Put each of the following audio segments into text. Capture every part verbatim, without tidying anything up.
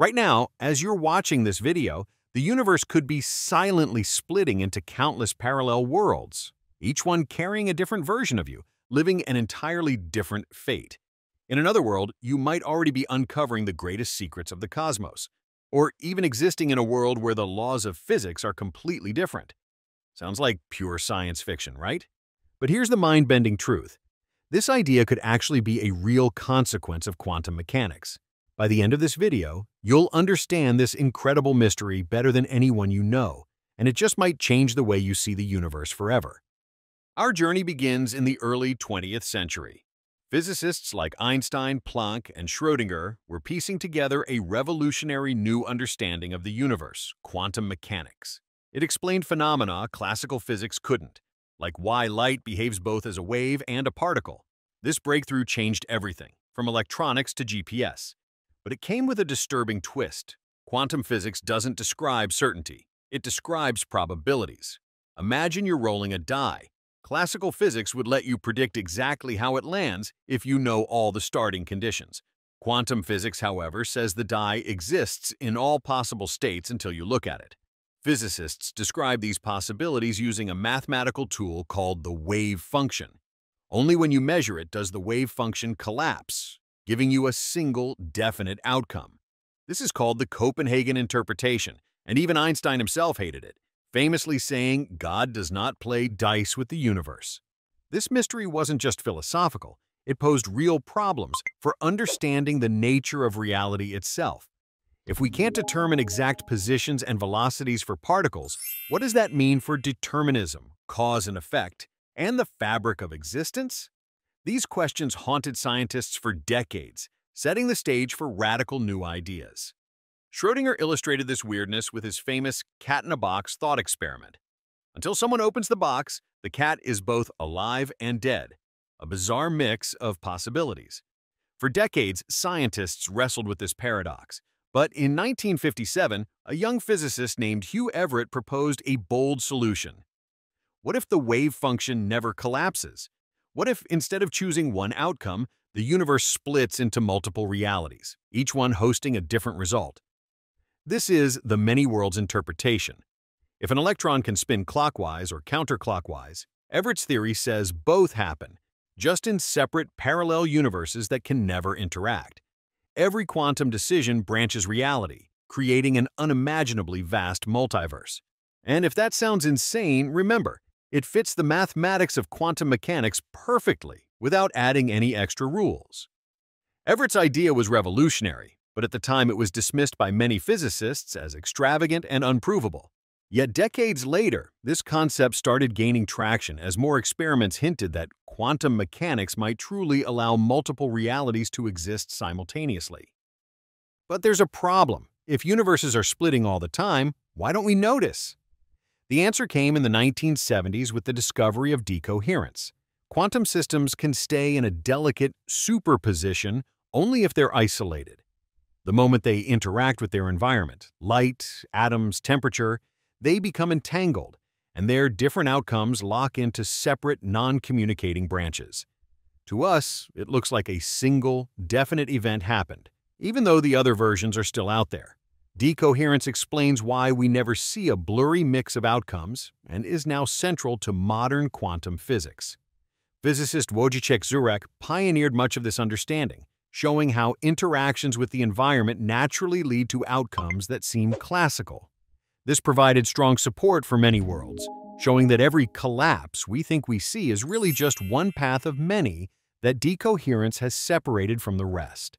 Right now, as you're watching this video, the universe could be silently splitting into countless parallel worlds, each one carrying a different version of you, living an entirely different fate. In another world, you might already be uncovering the greatest secrets of the cosmos, or even existing in a world where the laws of physics are completely different. Sounds like pure science fiction, right? But here's the mind-bending truth. This idea could actually be a real consequence of quantum mechanics. By the end of this video, you'll understand this incredible mystery better than anyone you know, and it just might change the way you see the universe forever. Our journey begins in the early twentieth century. Physicists like Einstein, Planck, and Schrödinger were piecing together a revolutionary new understanding of the universe, quantum mechanics. It explained phenomena classical physics couldn't, like why light behaves both as a wave and a particle. This breakthrough changed everything, from electronics to G P S. But it came with a disturbing twist. Quantum physics doesn't describe certainty. It describes probabilities. Imagine you're rolling a die. Classical physics would let you predict exactly how it lands if you know all the starting conditions. Quantum physics, however, says the die exists in all possible states until you look at it. Physicists describe these possibilities using a mathematical tool called the wave function. Only when you measure it does the wave function collapse, giving you a single, definite outcome. This is called the Copenhagen interpretation, and even Einstein himself hated it, famously saying, "God does not play dice with the universe." This mystery wasn't just philosophical, it posed real problems for understanding the nature of reality itself. If we can't determine exact positions and velocities for particles, what does that mean for determinism, cause and effect, and the fabric of existence? These questions haunted scientists for decades, setting the stage for radical new ideas. Schrödinger illustrated this weirdness with his famous cat-in-a-box thought experiment. Until someone opens the box, the cat is both alive and dead, a bizarre mix of possibilities. For decades, scientists wrestled with this paradox, but in nineteen fifty-seven, a young physicist named Hugh Everett proposed a bold solution. What if the wave function never collapses? What if, instead of choosing one outcome, the universe splits into multiple realities, each one hosting a different result? This is the many worlds interpretation. If an electron can spin clockwise or counterclockwise, Everett's theory says both happen, just in separate parallel universes that can never interact. Every quantum decision branches reality, creating an unimaginably vast multiverse. And if that sounds insane, remember, it fits the mathematics of quantum mechanics perfectly without adding any extra rules. Everett's idea was revolutionary, but at the time it was dismissed by many physicists as extravagant and unprovable. Yet decades later, this concept started gaining traction as more experiments hinted that quantum mechanics might truly allow multiple realities to exist simultaneously. But there's a problem. If universes are splitting all the time, why don't we notice? The answer came in the nineteen seventies with the discovery of decoherence. Quantum systems can stay in a delicate superposition only if they're isolated. The moment they interact with their environment, light, atoms, temperature, they become entangled, and their different outcomes lock into separate, non-communicating branches. To us, it looks like a single, definite event happened, even though the other versions are still out there. Decoherence explains why we never see a blurry mix of outcomes and is now central to modern quantum physics. Physicist Wojciech Zurek pioneered much of this understanding, showing how interactions with the environment naturally lead to outcomes that seem classical. This provided strong support for many worlds, showing that every collapse we think we see is really just one path of many that decoherence has separated from the rest.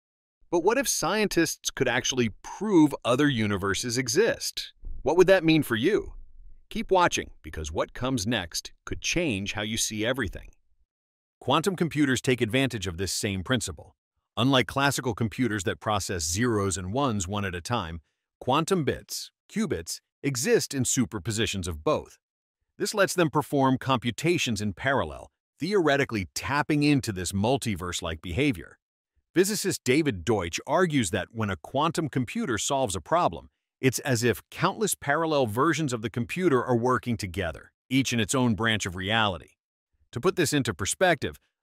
But what if scientists could actually prove other universes exist? What would that mean for you? Keep watching, because what comes next could change how you see everything. Quantum computers take advantage of this same principle. Unlike classical computers that process zeros and ones one at a time, quantum bits, qubits, exist in superpositions of both. This lets them perform computations in parallel, theoretically tapping into this multiverse-like behavior. Physicist David Deutsch argues that when a quantum computer solves a problem, it's as if countless parallel versions of the computer are working together, each in its own branch of reality. To put this into perspective,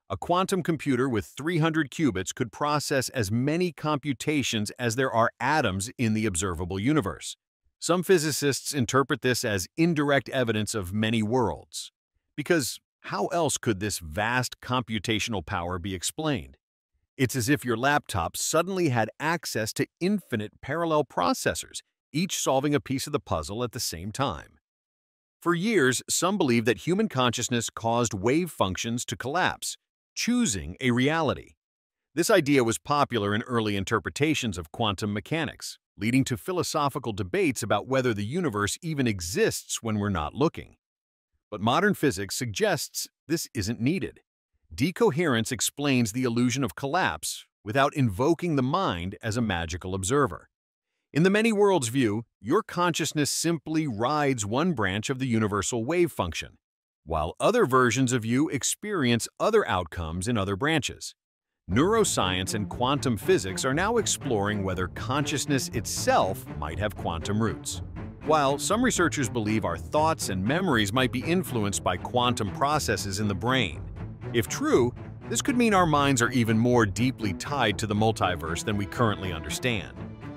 A quantum computer with three hundred qubits could process as many computations as there are atoms in the observable universe. Some physicists interpret this as indirect evidence of many worlds. Because how else could this vast computational power be explained? It's as if your laptop suddenly had access to infinite parallel processors, each solving a piece of the puzzle at the same time. For years, some believed that human consciousness caused wave functions to collapse, choosing a reality. This idea was popular in early interpretations of quantum mechanics, leading to philosophical debates about whether the universe even exists when we're not looking. But modern physics suggests this isn't needed. Decoherence explains the illusion of collapse without invoking the mind as a magical observer. In the many worlds view, your consciousness simply rides one branch of the universal wave function, while other versions of you experience other outcomes in other branches. Neuroscience and quantum physics are now exploring whether consciousness itself might have quantum roots. While some researchers believe our thoughts and memories might be influenced by quantum processes in the brain. If true, this could mean our minds are even more deeply tied to the multiverse than we currently understand.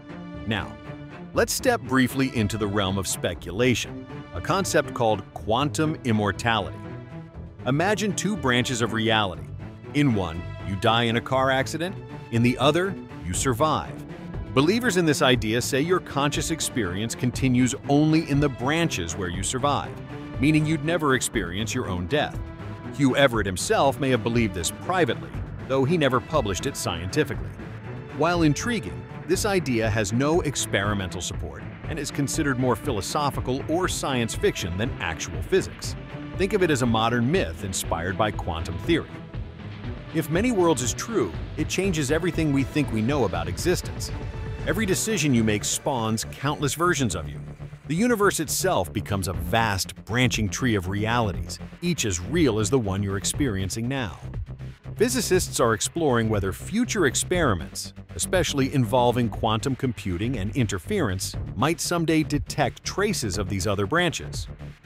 Now, let's step briefly into the realm of speculation, a concept called quantum immortality. Imagine two branches of reality. In one, you die in a car accident. In the other, you survive. Believers in this idea say your conscious experience continues only in the branches where you survive, meaning you'd never experience your own death. Hugh Everett himself may have believed this privately, though he never published it scientifically. While intriguing, this idea has no experimental support and is considered more philosophical or science fiction than actual physics. Think of it as a modern myth inspired by quantum theory. If many worlds is true, it changes everything we think we know about existence. Every decision you make spawns countless versions of you. The universe itself becomes a vast, branching tree of realities, each as real as the one you're experiencing now. Physicists are exploring whether future experiments, especially involving quantum computing and interference, might someday detect traces of these other branches.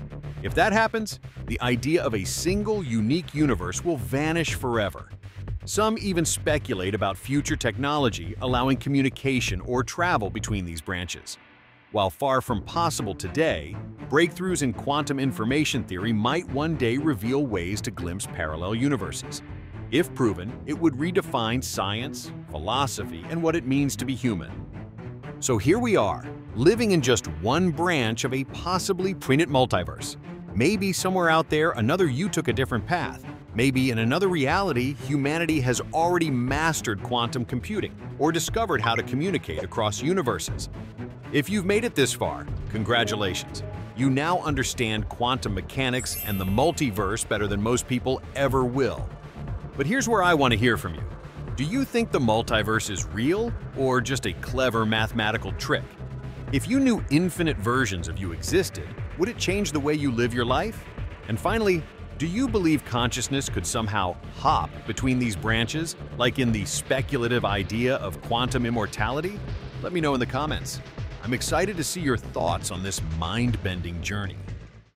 If that happens, the idea of a single, unique universe will vanish forever. Some even speculate about future technology allowing communication or travel between these branches. While far from possible today, breakthroughs in quantum information theory might one day reveal ways to glimpse parallel universes. If proven, it would redefine science, philosophy, and what it means to be human. So here we are, living in just one branch of a possibly prenet multiverse. Maybe somewhere out there, another you took a different path. Maybe in another reality, humanity has already mastered quantum computing or discovered how to communicate across universes. If you've made it this far, congratulations. You now understand quantum mechanics and the multiverse better than most people ever will. But here's where I want to hear from you. Do you think the multiverse is real or just a clever mathematical trick? If you knew infinite versions of you existed, would it change the way you live your life? And finally, do you believe consciousness could somehow hop between these branches, like in the speculative idea of quantum immortality? Let me know in the comments. I'm excited to see your thoughts on this mind-bending journey.